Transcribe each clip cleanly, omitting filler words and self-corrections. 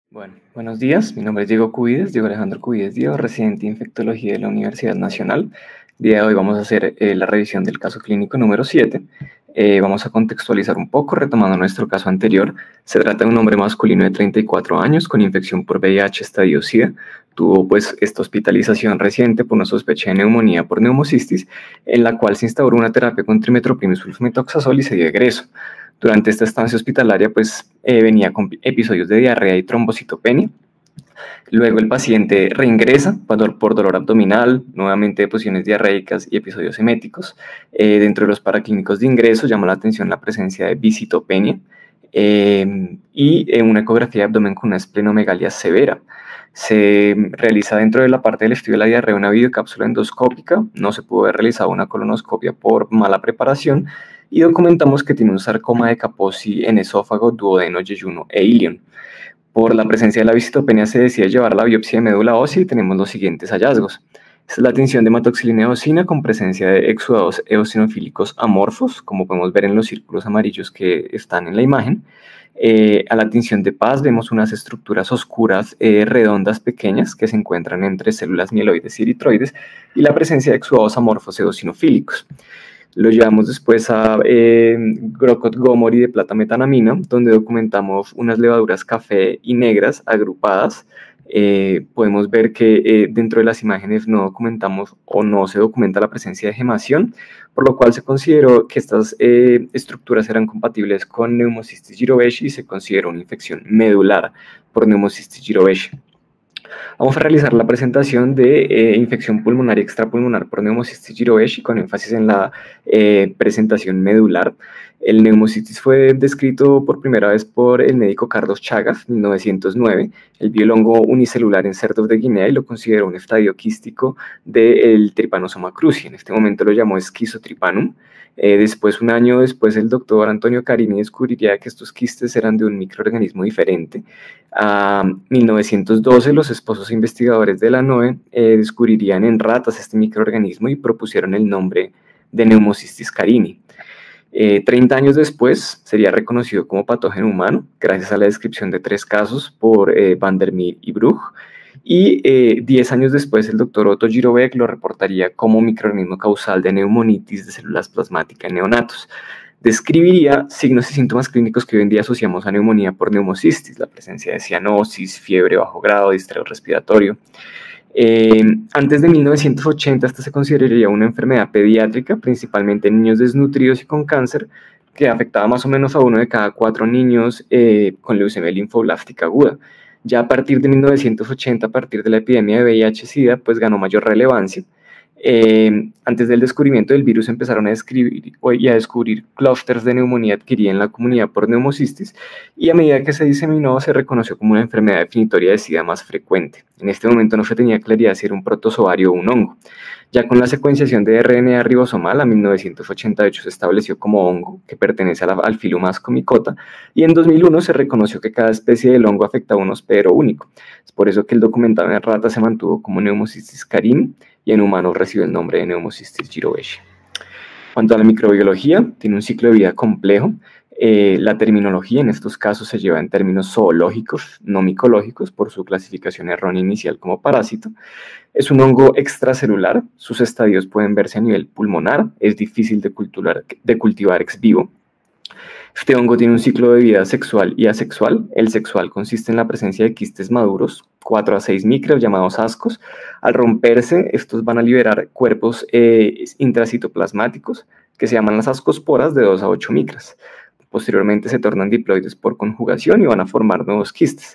Bueno, buenos días. Mi nombre es Diego Alejandro Cubides Diego, residente de Infectología de la Universidad Nacional. El día de hoy vamos a hacer la revisión del caso clínico número 7. Vamos a contextualizar un poco, retomando nuestro caso anterior. Se trata de un hombre masculino de 34 años con infección por VIH estadio SIDA. Tuvo pues esta hospitalización reciente por una sospecha de neumonía por neumocistis, en la cual se instauró una terapia con trimmetoprim y sulfametoxazol y se dio egreso. Durante esta estancia hospitalaria, venía con episodios de diarrea y trombocitopenia. Luego el paciente reingresa por dolor abdominal, nuevamente posiciones diarreicas y episodios eméticos. Dentro de los paraclínicos de ingreso llama la atención la presencia de visitopenia y una ecografía de abdomen con una esplenomegalia severa. Se realiza dentro de la parte del estudio de la diarrea una videocápsula endoscópica, no se pudo haber realizado una colonoscopia por mala preparación y documentamos que tiene un sarcoma de Kaposi en esófago, duodeno, yeyuno e ilion. Por la presencia de la visitopenia se decide llevar la biopsia de médula ósea y tenemos los siguientes hallazgos. Esta es la tinción de hematoxilina eosina con presencia de exudados eosinofílicos amorfos, como podemos ver en los círculos amarillos que están en la imagen. A la tinción de Paz vemos unas estructuras oscuras redondas pequeñas que se encuentran entre células mieloides y eritroides y la presencia de exudados amorfos eosinofílicos. Lo llevamos después a Grocott Gomori de plata metanamina, donde documentamos unas levaduras café y negras agrupadas. Podemos ver que dentro de las imágenes no documentamos o no se documenta la presencia de gemación, por lo cual se consideró que estas estructuras eran compatibles con Pneumocystis jirovecii y se consideró una infección medular por Pneumocystis jirovecii. Vamos a realizar la presentación de infección pulmonar y extrapulmonar por Pneumocystis jirovecii con énfasis en la presentación medular. El Pneumocystis fue descrito por primera vez por el médico Carlos Chagas en 1909. Él vio el hongo unicelular en cerdos de Guinea y lo consideró un estadio quístico del Trypanosoma cruzi. En este momento lo llamó Schizotripanum. Después, un año después, el doctor Antonio Carini descubriría que estos quistes eran de un microorganismo diferente. A 1912, los esposos investigadores de la NOE descubrirían en ratas este microorganismo y propusieron el nombre de Pneumocystis carini. 30 años después, sería reconocido como patógeno humano, gracias a la descripción de 3 casos por Van der Meer y Bruch. Y 10 años después, el doctor Otto Girobeck lo reportaría como microorganismo causal de neumonitis de células plasmáticas en neonatos. Describiría signos y síntomas clínicos que hoy en día asociamos a neumonía por neumocistis, la presencia de cianosis, fiebre bajo grado, distrés respiratorio. Antes de 1980, esta se consideraría una enfermedad pediátrica, principalmente en niños desnutridos y con cáncer, que afectaba más o menos a 1 de cada 4 niños con leucemia linfoblástica aguda. Ya a partir de 1980, a partir de la epidemia de VIH-Sida, pues ganó mayor relevancia. Antes del descubrimiento del virus empezaron a descubrir clústeres de neumonía adquirida en la comunidad por neumocistis y a medida que se diseminó se reconoció como una enfermedad definitoria de SIDA más frecuente. En este momento no se tenía claridad si era un protozoario o un hongo. Ya con la secuenciación de RNA ribosomal, a 1988 se estableció como hongo, que pertenece al filo Ascomycota, y en 2001 se reconoció que cada especie del hongo afectaba a un hospedero único. Es por eso que el documentado en ratas se mantuvo como Pneumocystis carini y en humanos recibe el nombre de Pneumocystis jirovecii. En cuanto a la microbiología, tiene un ciclo de vida complejo. La terminología en estos casos se lleva en términos zoológicos, no micológicos, por su clasificación errónea inicial como parásito. Es un hongo extracelular, sus estadios pueden verse a nivel pulmonar, es difícil de cultivar ex vivo. Este hongo tiene un ciclo de vida sexual y asexual. El sexual consiste en la presencia de quistes maduros, 4 a 6 micras, llamados ascos. Al romperse, estos van a liberar cuerpos intracitoplasmáticos, que se llaman las ascosporas, de 2 a 8 micras. Posteriormente se tornan diploides por conjugación y van a formar nuevos quistes.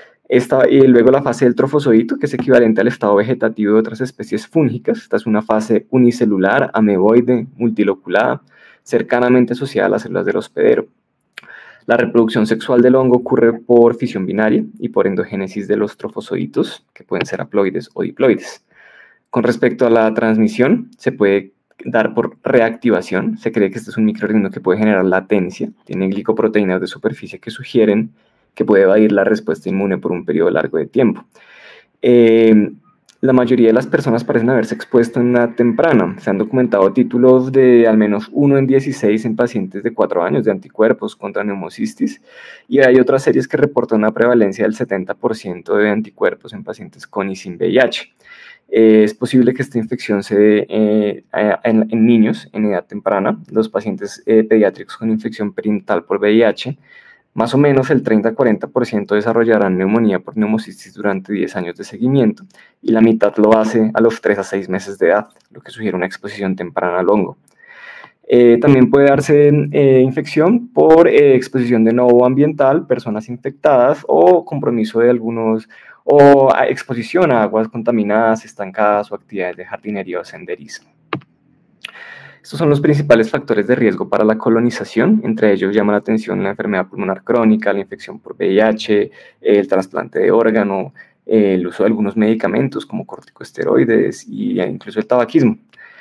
Y luego la fase del trofozoito, que es equivalente al estado vegetativo de otras especies fúngicas. Esta es una fase unicelular, ameboide, multiloculada, cercanamente asociada a las células del hospedero. La reproducción sexual del hongo ocurre por fisión binaria y por endogénesis de los trofozoitos, que pueden ser haploides o diploides. Con respecto a la transmisión, se puede dar por reactivación. Se cree que este es un microorganismo que puede generar latencia. Tiene glicoproteínas de superficie que sugieren que puede evadir la respuesta inmune por un periodo largo de tiempo. la mayoría de las personas parecen haberse expuesto en edad temprana. Se han documentado títulos de al menos 1 en 16 en pacientes de 4 años de anticuerpos contra neumocistis, y hay otras series que reportan una prevalencia del 70% de anticuerpos en pacientes con y sin VIH. Es posible que esta infección se dé en niños en edad temprana. Los pacientes pediátricos con infección perinatal por VIH, más o menos el 30-40% desarrollarán neumonía por neumocistis durante 10 años de seguimiento, y la mitad lo hace a los 3 a 6 meses de edad, lo que sugiere una exposición temprana al hongo. También puede darse infección por exposición de novo ambiental, personas infectadas o compromiso de algunos, o exposición a aguas contaminadas, estancadas o actividades de jardinería o senderismo. Estos son los principales factores de riesgo para la colonización. Entre ellos llama la atención la enfermedad pulmonar crónica, la infección por VIH, el trasplante de órgano, el uso de algunos medicamentos como corticosteroides e incluso el tabaquismo.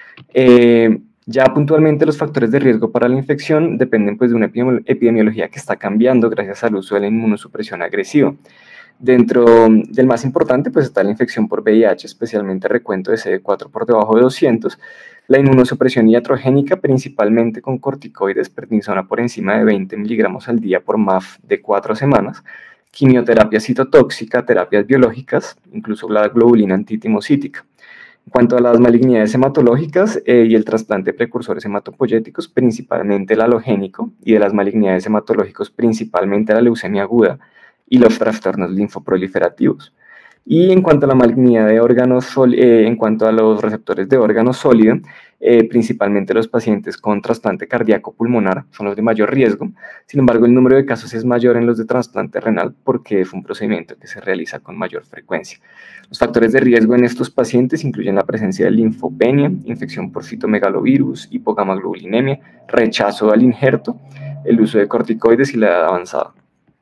Ya puntualmente los factores de riesgo para la infección dependen pues, de una epidemiología que está cambiando gracias al uso de la inmunosupresión agresiva. Dentro del más importante pues, está la infección por VIH, especialmente recuento de CD4 por debajo de 200, la inmunosupresión iatrogénica, principalmente con corticoides, prednisona por encima de 20 miligramos al día por MAF de 4 semanas, quimioterapia citotóxica, terapias biológicas, incluso la globulina antitimocítica. En cuanto a las malignidades hematológicas y el trasplante de precursores hematopoyéticos, principalmente el halogénico, y de las malignidades hematológicas, principalmente la leucemia aguda y los trastornos linfoproliferativos. Y en cuanto a la malignidad de órganos, en cuanto a los receptores de órganos sólidos, principalmente los pacientes con trasplante cardíaco pulmonar son los de mayor riesgo. Sin embargo, el número de casos es mayor en los de trasplante renal porque es un procedimiento que se realiza con mayor frecuencia. Los factores de riesgo en estos pacientes incluyen la presencia de linfopenia, infección por citomegalovirus, hipogamaglobulinemia, rechazo al injerto, el uso de corticoides y la edad avanzada.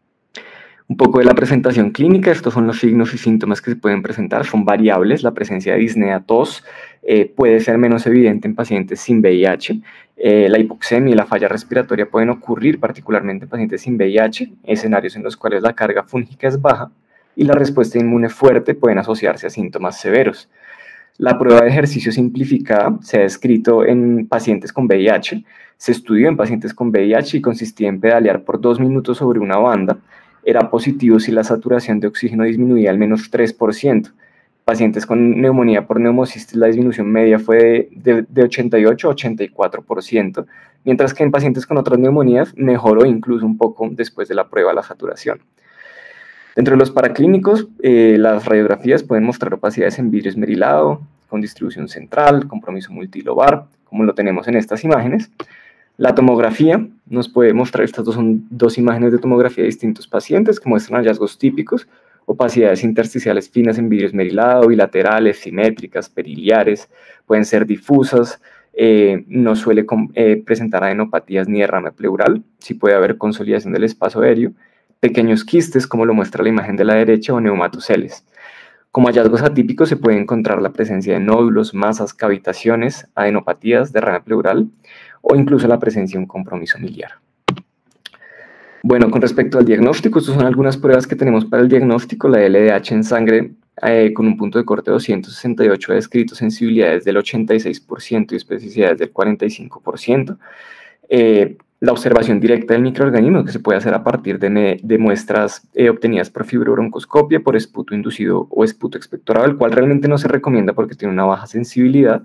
Un poco de la presentación clínica, estos son los signos y síntomas que se pueden presentar, son variables. La presencia de disnea, tos, puede ser menos evidente en pacientes sin VIH. La hipoxemia y la falla respiratoria pueden ocurrir particularmente en pacientes sin VIH, escenarios en los cuales la carga fúngica es baja y la respuesta inmune fuerte pueden asociarse a síntomas severos. La prueba de ejercicio simplificada se ha descrito en pacientes con VIH, se estudió en pacientes con VIH y consistía en pedalear por 2 minutos sobre una banda. Era positivo si la saturación de oxígeno disminuía al menos 3%. Pacientes con neumonía por neumocistis, la disminución media fue de 88 a 84%, mientras que en pacientes con otras neumonías mejoró incluso un poco después de la prueba la saturación. Dentro de los paraclínicos, las radiografías pueden mostrar opacidades en vidrio esmerilado, con distribución central, compromiso multilobar, como lo tenemos en estas imágenes. La tomografía nos puede mostrar, estas son dos imágenes de tomografía de distintos pacientes que muestran hallazgos típicos, opacidades intersticiales finas en vidrio esmerilado, bilaterales, simétricas, periliares, pueden ser difusas, no suele presentar adenopatías ni derrame pleural, sí puede haber consolidación del espacio aéreo, pequeños quistes como lo muestra la imagen de la derecha o neumatoceles. Como hallazgos atípicos se puede encontrar la presencia de nódulos, masas, cavitaciones, adenopatías, derrame pleural o incluso la presencia de un compromiso miliar. Bueno, con respecto al diagnóstico, estas son algunas pruebas que tenemos para el diagnóstico. La LDH en sangre con un punto de corte de 268 ha descrito sensibilidades del 86% y especificidades del 45%. La observación directa del microorganismo que se puede hacer a partir de muestras obtenidas por fibrobroncoscopia, por esputo inducido o esputo expectorado, el cual realmente no se recomienda porque tiene una baja sensibilidad.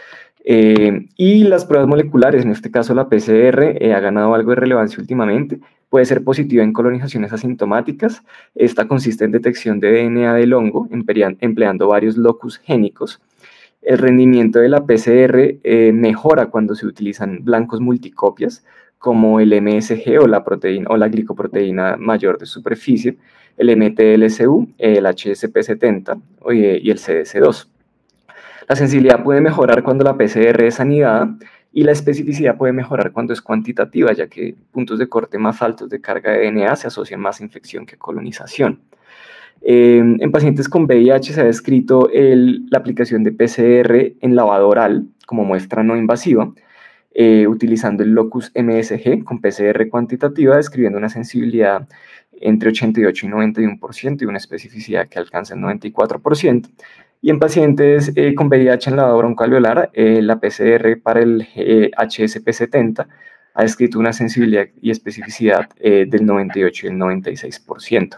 Y las pruebas moleculares, en este caso la PCR, ha ganado algo de relevancia últimamente. Puede ser positiva en colonizaciones asintomáticas. Esta consiste en detección de DNA del hongo empleando varios locus génicos. El rendimiento de la PCR mejora cuando se utilizan blancos multicopias, como el MSG o la proteína o la glicoproteína mayor de superficie, el MTLSU, el HSP70 y el CDC2. La sensibilidad puede mejorar cuando la PCR es anidada y la especificidad puede mejorar cuando es cuantitativa, ya que puntos de corte más altos de carga de DNA se asocian más a infección que colonización. En pacientes con VIH se ha descrito la aplicación de PCR en lavado oral como muestra no invasiva, utilizando el locus MSG con PCR cuantitativa, describiendo una sensibilidad entre 88 y 91% y una especificidad que alcanza el 94%. Y en pacientes con VIH en lavado broncoalveolar, la PCR para el HSP70 ha descrito una sensibilidad y especificidad del 98 y el 96%.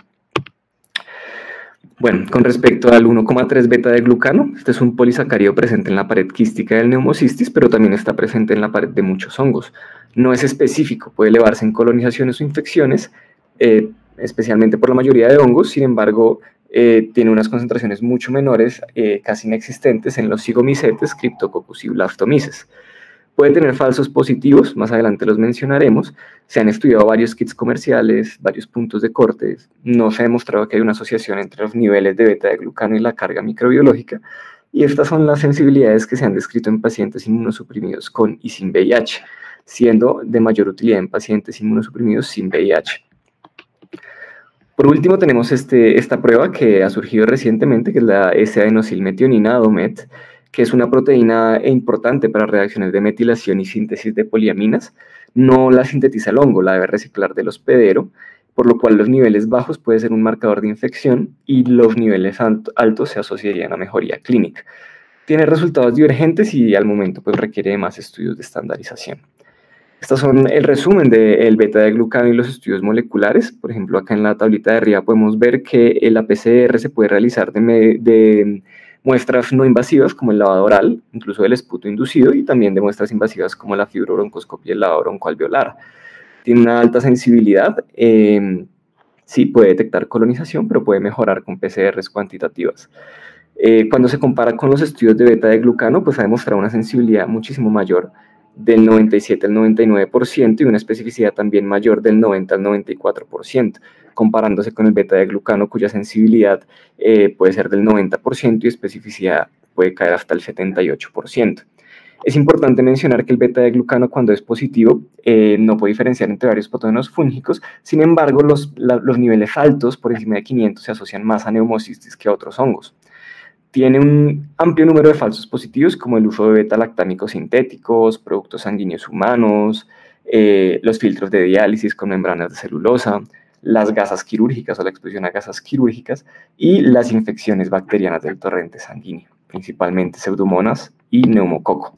Bueno, con respecto al 1,3 beta de glucano, este es un polisacárido presente en la pared quística del neumocistis, pero también está presente en la pared de muchos hongos. No es específico, puede elevarse en colonizaciones o infecciones, especialmente por la mayoría de hongos. Sin embargo, tiene unas concentraciones mucho menores, casi inexistentes, en los zigomicetes, Cryptococcus y Blastomyces. Puede tener falsos positivos, más adelante los mencionaremos. Se han estudiado varios kits comerciales, varios puntos de corte. No se ha demostrado que hay una asociación entre los niveles de beta de glucano y la carga microbiológica. Y estas son las sensibilidades que se han descrito en pacientes inmunosuprimidos con y sin VIH, siendo de mayor utilidad en pacientes inmunosuprimidos sin VIH. Por último, tenemos esta prueba que ha surgido recientemente, que es la S-adenosilmetionina, ADOMET, que es una proteína importante para reacciones de metilación y síntesis de poliaminas. No la sintetiza el hongo, la debe reciclar del hospedero, por lo cual los niveles bajos puede ser un marcador de infección y los niveles altos se asociarían a mejoría clínica. Tiene resultados divergentes y al momento pues requiere de más estudios de estandarización. Estos son el resumen del beta de glucano y los estudios moleculares. Por ejemplo, acá en la tablita de arriba podemos ver que la PCR se puede realizar de muestras no invasivas como el lavado oral, incluso del esputo inducido, y también de muestras invasivas como la fibrobroncoscopia y el lavado broncoalveolar. Tiene una alta sensibilidad, sí puede detectar colonización, pero puede mejorar con PCRs cuantitativas. Cuando se compara con los estudios de beta de glucano, pues ha demostrado una sensibilidad muchísimo mayor, del 97 al 99%, y una especificidad también mayor del 90 al 94%, comparándose con el beta de glucano, cuya sensibilidad puede ser del 90% y especificidad puede caer hasta el 78%. Es importante mencionar que el beta de glucano, cuando es positivo, no puede diferenciar entre varios patógenos fúngicos. Sin embargo, los niveles altos, por encima de 500, se asocian más a neumocistis que a otros hongos. Tiene un amplio número de falsos positivos, como el uso de beta-lactámicos sintéticos, productos sanguíneos humanos, los filtros de diálisis con membranas de celulosa, las gasas quirúrgicas o la exposición a gasas quirúrgicas y las infecciones bacterianas del torrente sanguíneo, principalmente pseudomonas y neumococo.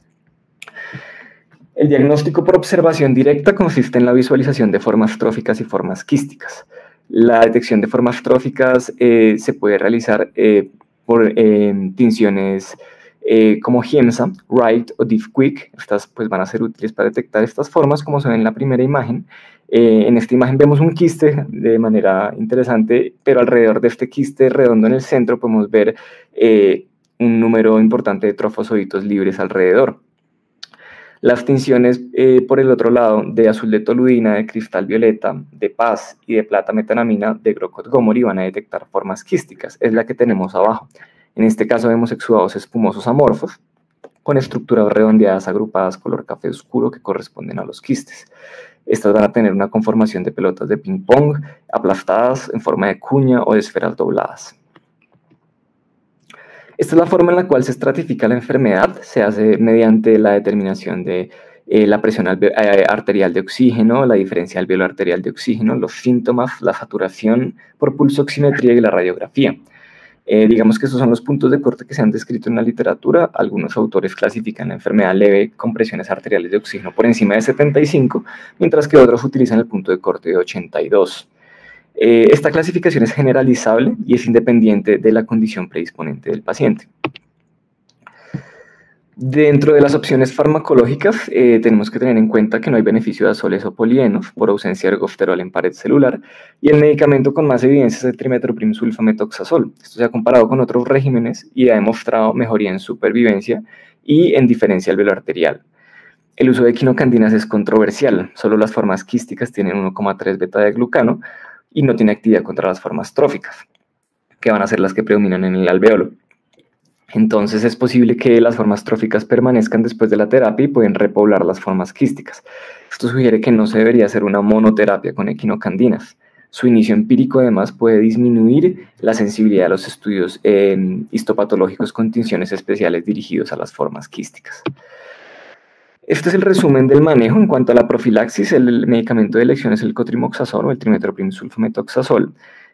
El diagnóstico por observación directa consiste en la visualización de formas tróficas y formas quísticas. La detección de formas tróficas se puede realizar por tinciones como Giemsa, Wright o Diff-Quick. Estas pues, van a ser útiles para detectar estas formas, como se ve en la primera imagen. En esta imagen vemos un quiste de manera interesante, pero alrededor de este quiste redondo en el centro podemos ver un número importante de trofosoditos libres alrededor. Las tinciones, por el otro lado, de azul de toludina, de cristal violeta, de paz y de plata metanamina de Grocott-Gomori van a detectar formas quísticas. Es la que tenemos abajo. En este caso vemos exudados espumosos amorfos con estructuras redondeadas agrupadas color café oscuro que corresponden a los quistes. Estas van a tener una conformación de pelotas de ping-pong aplastadas en forma de cuña o de esferas dobladas. Esta es la forma en la cual se estratifica la enfermedad. Se hace mediante la determinación de la presión arterial de oxígeno, la diferencia alveolo arterial de oxígeno, los síntomas, la saturación por pulsoximetría y la radiografía. Digamos que estos son los puntos de corte que se han descrito en la literatura. Algunos autores clasifican la enfermedad leve con presiones arteriales de oxígeno por encima de 75, mientras que otros utilizan el punto de corte de 82. Esta clasificación es generalizable y es independiente de la condición predisponente del paciente. Dentro de las opciones farmacológicas, tenemos que tener en cuenta que no hay beneficio de azoles o polienos por ausencia de ergosterol en pared celular, y el medicamento con más evidencias es el trimethoprim-sulfamethoxazol. Esto se ha comparado con otros regímenes y ha demostrado mejoría en supervivencia y en diferencia alveolo arterial. El uso de quinocandinas es controversial. Solo las formas quísticas tienen 1,3 beta de glucano y no tiene actividad contra las formas tróficas, que van a ser las que predominan en el alveolo. Entonces es posible que las formas tróficas permanezcan después de la terapia y pueden repoblar las formas quísticas. Esto sugiere que no se debería hacer una monoterapia con equinocandinas. Su inicio empírico además puede disminuir la sensibilidad a los estudios histopatológicos con tinciones especiales dirigidos a las formas quísticas. Este es el resumen del manejo. En cuanto a la profilaxis, el medicamento de elección es el cotrimoxazol o el trimethoprim-sulfamethoxazol.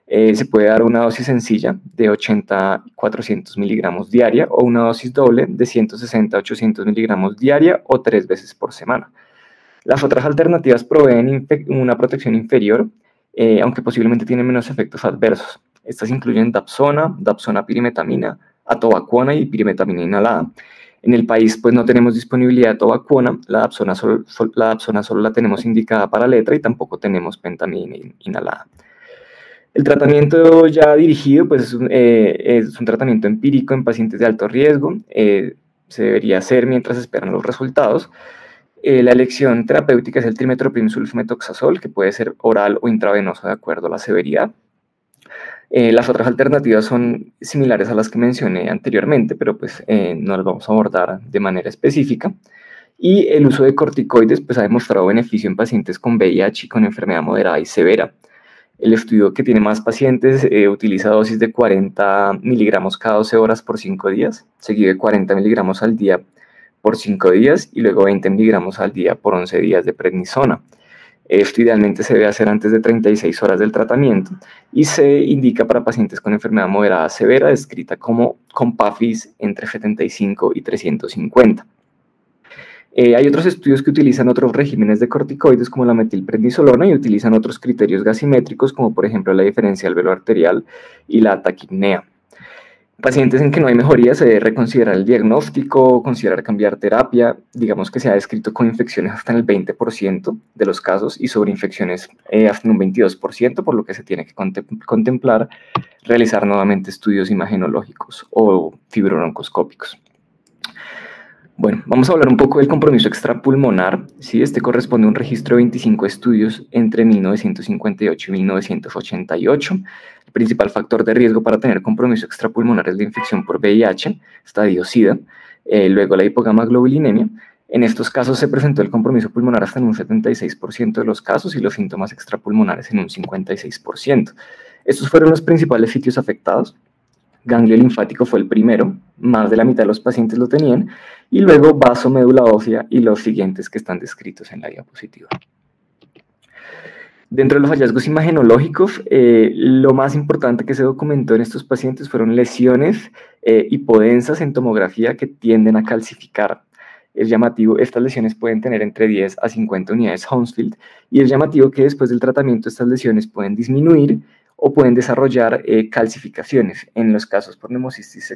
Se puede dar una dosis sencilla de 80 a 400 miligramos diaria o una dosis doble de 160 a 800 miligramos diaria o 3 veces por semana. Las otras alternativas proveen una protección inferior, aunque posiblemente tienen menos efectos adversos. Estas incluyen dapsona pirimetamina, atovaquona y pirimetamina inhalada. En el país pues no tenemos disponibilidad de atovaquona, la dapsona solo la tenemos indicada para letra y tampoco tenemos pentamina inhalada. El tratamiento ya dirigido pues es un tratamiento empírico en pacientes de alto riesgo, se debería hacer mientras esperan los resultados. La elección terapéutica es el trimethoprim sulfametoxazol, que puede ser oral o intravenoso de acuerdo a la severidad. Las otras alternativas son similares a las que mencioné anteriormente, pero pues no las vamos a abordar de manera específica. Y el uso de corticoides pues, ha demostrado beneficio en pacientes con VIH y con enfermedad moderada y severa. El estudio, que tiene más pacientes, utiliza dosis de 40 miligramos cada 12 horas por 5 días, seguido de 40 miligramos al día por 5 días y luego 20 miligramos al día por 11 días de prednisona. Esto idealmente se debe hacer antes de 36 horas del tratamiento y se indica para pacientes con enfermedad moderada severa, descrita como con PAFIs entre 75 y 350. Hay otros estudios que utilizan otros regímenes de corticoides como la metilprednisolona y utilizan otros criterios gasimétricos como por ejemplo la diferencia del velo arterial y la taquipnea. Pacientes en que no hay mejoría se debe reconsiderar el diagnóstico, considerar cambiar terapia. Digamos que se ha descrito con infecciones hasta en el 20% de los casos y sobreinfecciones hasta en un 22%, por lo que se tiene que contemplar realizar nuevamente estudios imagenológicos o fibrobroncoscópicos. Bueno, vamos a hablar un poco del compromiso extrapulmonar. ¿Sí? Este corresponde a un registro de 25 estudios entre 1958 y 1988. El principal factor de riesgo para tener compromiso extrapulmonar es la infección por VIH, estadio SIDA, luego la hipogamaglobulinemia. En estos casos se presentó el compromiso pulmonar hasta en un 76% de los casos y los síntomas extrapulmonares en un 56%. Estos fueron los principales sitios afectados. Ganglio linfático fue el primero, más de la mitad de los pacientes lo tenían, y luego vaso, médula ósea y los siguientes que están descritos en la diapositiva. Dentro de los hallazgos imagenológicos, lo más importante que se documentó en estos pacientes fueron lesiones hipodensas en tomografía que tienden a calcificar. Es llamativo, estas lesiones pueden tener entre 10 a 50 unidades Hounsfield, y es llamativo que después del tratamiento estas lesiones pueden disminuir o pueden desarrollar calcificaciones. En los casos por neumocistis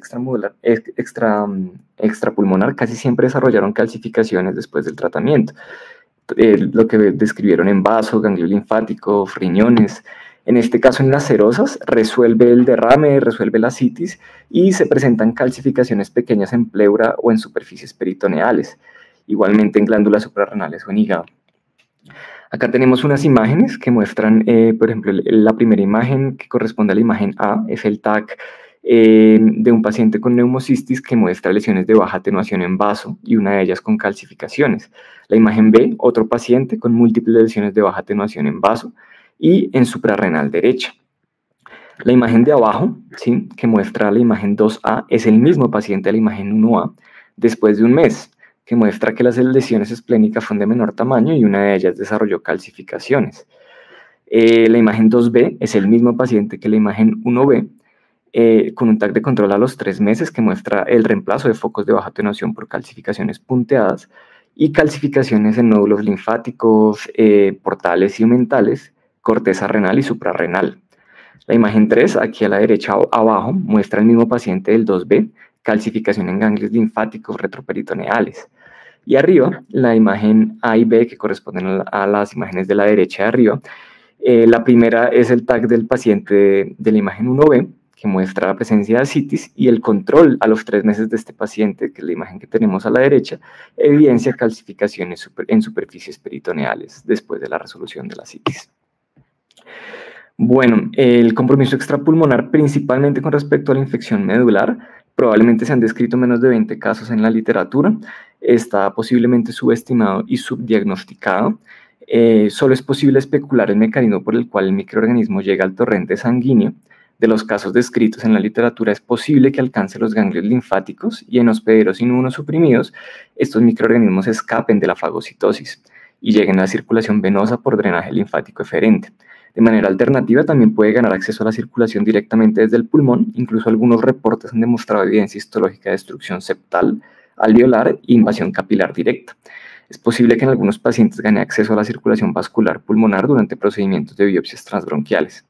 extrapulmonar casi siempre desarrollaron calcificaciones después del tratamiento. Lo que describieron en vaso, ganglio linfático, riñones. En este caso, en las serosas, resuelve el derrame, resuelve la citis y se presentan calcificaciones pequeñas en pleura o en superficies peritoneales, igualmente en glándulas suprarrenales o en hígado. Acá tenemos unas imágenes que muestran, por ejemplo, la primera imagen que corresponde a la imagen A, es el TAC de un paciente con neumocistis que muestra lesiones de baja atenuación en vaso y una de ellas con calcificaciones. La imagen B, otro paciente con múltiples lesiones de baja atenuación en vaso y en suprarrenal derecha. La imagen de abajo, ¿sí?, que muestra la imagen 2A, es el mismo paciente de la imagen 1A después de un mes, que muestra que las lesiones esplénicas son de menor tamaño y una de ellas desarrolló calcificaciones. La imagen 2B es el mismo paciente que la imagen 1B, con un TAC de control a los 3 meses que muestra el reemplazo de focos de baja atenuación por calcificaciones punteadas y calcificaciones en nódulos linfáticos, portales y mentales, corteza renal y suprarrenal. La imagen 3, aquí a la derecha abajo, muestra el mismo paciente del 2B, calcificación en ganglios linfáticos retroperitoneales. Y arriba, la imagen A y B, que corresponden a las imágenes de la derecha de arriba. La primera es el TAC del paciente de la imagen 1B, que muestra la presencia de ascitis, y el control a los 3 meses de este paciente, que es la imagen que tenemos a la derecha, evidencia calcificaciones en superficies peritoneales después de la resolución de la ascitis. Bueno, el compromiso extrapulmonar, principalmente con respecto a la infección medular, probablemente se han descrito menos de 20 casos en la literatura, está posiblemente subestimado y subdiagnosticado. Solo es posible especular el mecanismo por el cual el microorganismo llega al torrente sanguíneo. De los casos descritos en la literatura, es posible que alcance los ganglios linfáticos y en hospederos inmunosuprimidos, estos microorganismos escapen de la fagocitosis y lleguen a la circulación venosa por drenaje linfático eferente. De manera alternativa, también puede ganar acceso a la circulación directamente desde el pulmón. Incluso algunos reportes han demostrado evidencia histológica de destrucción septal, alveolar e invasión capilar directa. Es posible que en algunos pacientes gane acceso a la circulación vascular pulmonar durante procedimientos de biopsias transbronquiales.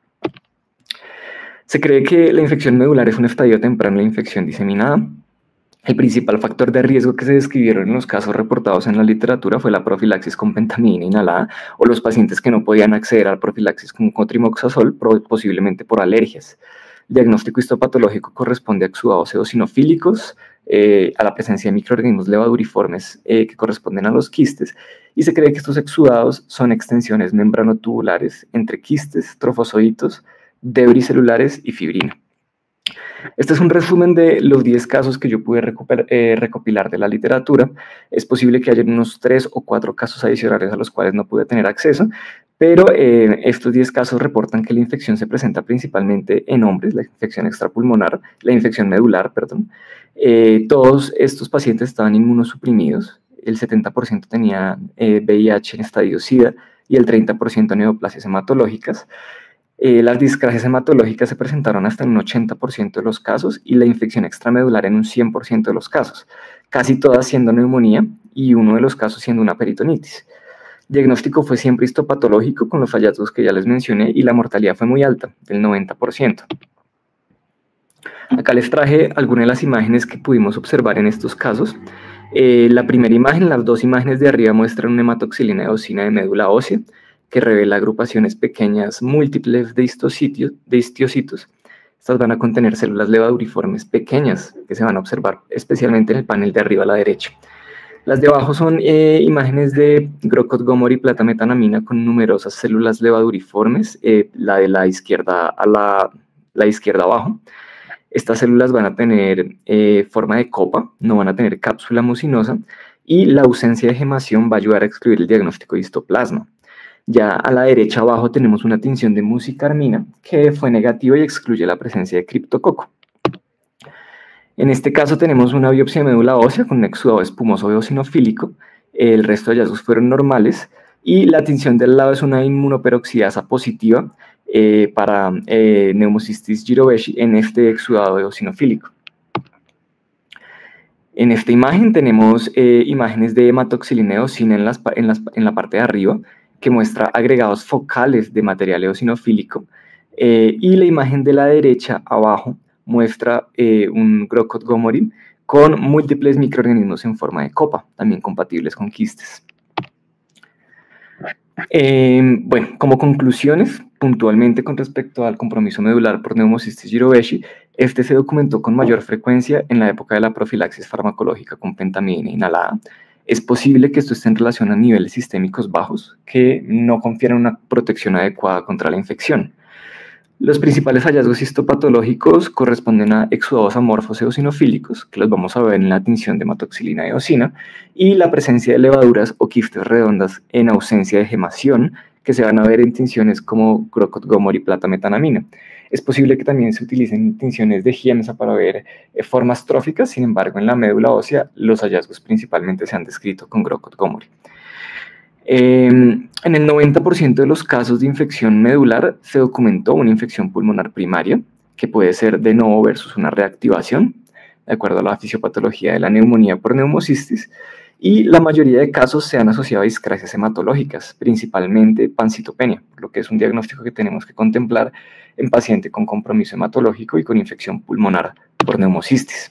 Se cree que la infección medular es un estadio temprano de la infección diseminada. El principal factor de riesgo que se describieron en los casos reportados en la literatura fue la profilaxis con pentamidina inhalada o los pacientes que no podían acceder al profilaxis con cotrimoxazol, posiblemente por alergias. El diagnóstico histopatológico corresponde a exudados eosinofílicos, a la presencia de microorganismos levaduriformes que corresponden a los quistes, y se cree que estos exudados son extensiones membranotubulares entre quistes, trofozoitos, debris celulares y fibrina. Este es un resumen de los 10 casos que yo pude recopilar de la literatura. Es posible que haya unos 3 o 4 casos adicionales a los cuales no pude tener acceso, pero estos 10 casos reportan que la infección se presenta principalmente en hombres, la infección extrapulmonar, la infección medular, perdón. Todos estos pacientes estaban inmunosuprimidos, el 70% tenía VIH en estadio SIDA y el 30% neoplasias hematológicas. Las discrasias hematológicas se presentaron hasta en un 80% de los casos y la infección extramedular en un 100% de los casos, casi todas siendo neumonía y uno de los casos siendo una peritonitis. El diagnóstico fue siempre histopatológico con los hallazgos que ya les mencioné y la mortalidad fue muy alta, del 90%. Acá les traje algunas de las imágenes que pudimos observar en estos casos. La primera imagen, las dos imágenes de arriba muestran una hematoxilina eosina de médula ósea, que revela agrupaciones pequeñas múltiples de histocitos. Estas van a contener células levaduriformes pequeñas que se van a observar especialmente en el panel de arriba a la derecha. Las de abajo son imágenes de Grocott-Gomor y plata-metanamina con numerosas células levaduriformes, la de la izquierda a la izquierda abajo. Estas células van a tener forma de copa, no van a tener cápsula mucinosa, y la ausencia de gemación va a ayudar a excluir el diagnóstico de histoplasma. Ya a la derecha abajo tenemos una tinción de musicarmina que fue negativa y excluye la presencia de criptococo. En este caso tenemos una biopsia de médula ósea con un exudado espumoso eosinofílico. El resto de hallazgos fueron normales y la tinción del lado es una inmunoperoxidasa positiva para Pneumocystis jirovecii en este exudado eosinofílico. En esta imagen tenemos imágenes de hematoxilina eosina en la parte de arriba, que muestra agregados focales de material eosinofílico, y la imagen de la derecha abajo muestra un Grocott-Gomor con múltiples microorganismos en forma de copa, también compatibles con quistes. Bueno, como conclusiones, puntualmente con respecto al compromiso medular por Pneumocystis jirovecii, este se documentó con mayor frecuencia en la época de la profilaxis farmacológica con pentamidina inhalada. Es posible que esto esté en relación a niveles sistémicos bajos que no confieren una protección adecuada contra la infección. Los principales hallazgos histopatológicos corresponden a exudados amorfos eosinofílicos, que los vamos a ver en la tinción de hematoxilina eosina, y la presencia de levaduras o quistes redondas en ausencia de gemación, que se van a ver en tinciones como Grocott-Gomor y plata-metanamina. Es posible que también se utilicen tinciones de Giemsa para ver formas tróficas, sin embargo, en la médula ósea los hallazgos principalmente se han descrito con Grocott-Gomor. En el 90% de los casos de infección medular se documentó una infección pulmonar primaria, que puede ser de novo versus una reactivación, de acuerdo a la fisiopatología de la neumonía por neumocistis, y la mayoría de casos se han asociado a discrasias hematológicas, principalmente pancitopenia, lo que es un diagnóstico que tenemos que contemplar en paciente con compromiso hematológico y con infección pulmonar por neumocistis.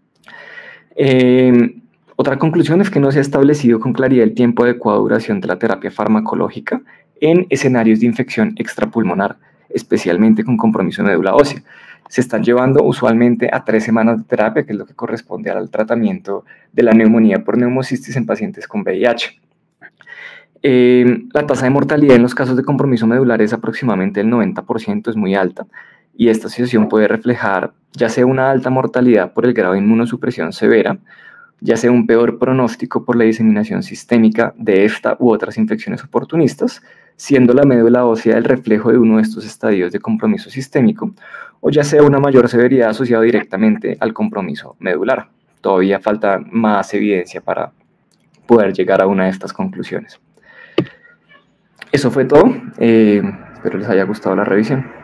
Otra conclusión es que no se ha establecido con claridad el tiempo adecuado de duración de la terapia farmacológica en escenarios de infección extrapulmonar, especialmente con compromiso de médula ósea. Se están llevando usualmente a 3 semanas de terapia, que es lo que corresponde al tratamiento de la neumonía por neumocistis en pacientes con VIH. La tasa de mortalidad en los casos de compromiso medular es aproximadamente el 90%, es muy alta, y esta situación puede reflejar ya sea una alta mortalidad por el grado de inmunosupresión severa, ya sea un peor pronóstico por la diseminación sistémica de esta u otras infecciones oportunistas, siendo la médula ósea el reflejo de uno de estos estadios de compromiso sistémico, o ya sea una mayor severidad asociada directamente al compromiso medular. Todavía falta más evidencia para poder llegar a una de estas conclusiones. Eso fue todo. Espero les haya gustado la revisión.